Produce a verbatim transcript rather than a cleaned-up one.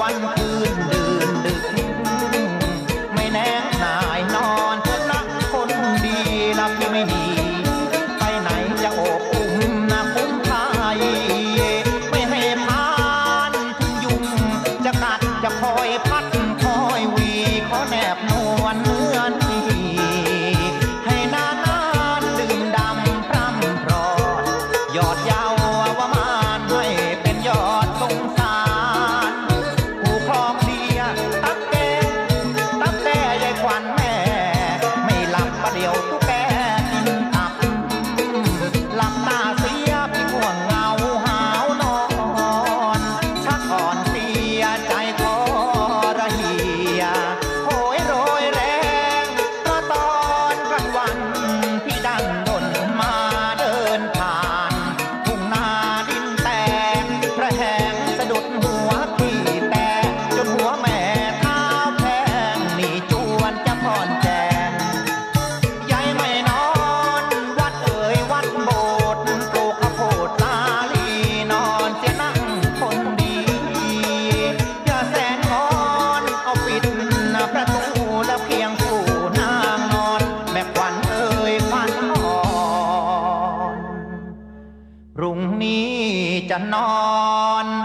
วันคืนดื่นดึกไม่แน่นายนอนเถอะนะคนดีนะพี่ไม่ดีไปไหนจะโอบอุ้มนะคุ้มไทยไม่ให้พานถึงยุงจะกัดจะคอยพัดคอยวีขอแนบนวลเนื้อทีให้นานๆดื่มดำพร่ำพรอดยอดยาววามานให้เป็นยอดสงสารผู้ครองเดียตักแกตักแต่ยายขวัญแม่ไม่หลับประเดี๋ยวตุ๊กแกกินตับหลับตาเสียพี่ง่วงเงาหาวนอนชักอ่อนเสียใจทอระเหียโหยโรยแรงเพราะตอนกลางวันพี่ดันดนมาเดินผ่านทุ่งนาดินแตกพระแหงสะดุดหัวพี่แตกจนหัวแม่เท้าแพงนี่จวนจะพรแจงยายไม่นอนวัดเอ่ยวัดโบสถ์ปลูกข้าวโพดลาลีนอนเสียนั่งคนดีอย่าแสนงอนเอาปิดประตูแล้วเพียงผู้นางนอนแม่ขวัญเอ่ยฝันอ่อนพรุ่งนี้จะนอน